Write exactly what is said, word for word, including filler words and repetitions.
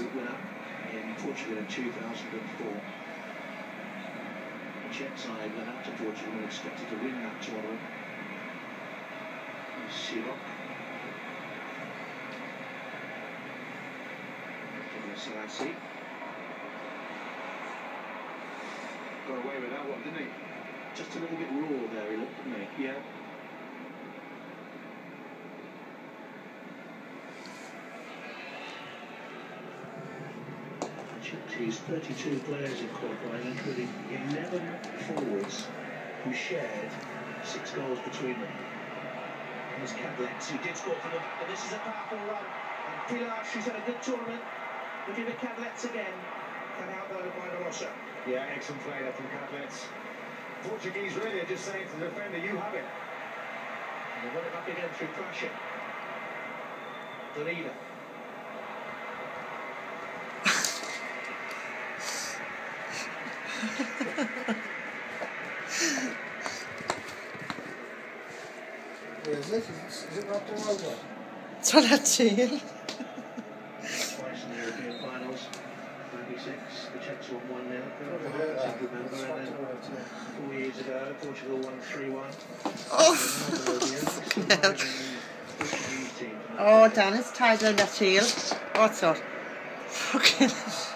group winner in Portugal in two thousand four. The Czech side went out to Portugal and expected to win that tournament. Sirok. Selassie. Got away with that one, didn't he? Just a little bit raw there, he looked, didn't he? Yeah. He's thirty-two players in qualifying, including eleven forwards who shared six goals between them. And there's Cadlex, who did score from the back, and this is a powerful run. And Pilar, she's had a good tournament. We'll give it Cadlex again. Cut out though by Barossa. Yeah, excellent play there from Cadlex. Portuguese really are just saying to the defender, you have it. And they won it back again through Crusher. The leader. Where is it? Is, is it not all over? It's on that tail. Twice in the European finals. ninety-six, the Czechs won one nil. Remember, and then four years ago, Portugal won three one. Oh, Dan, it's tied on that tail. What's that? Fucking.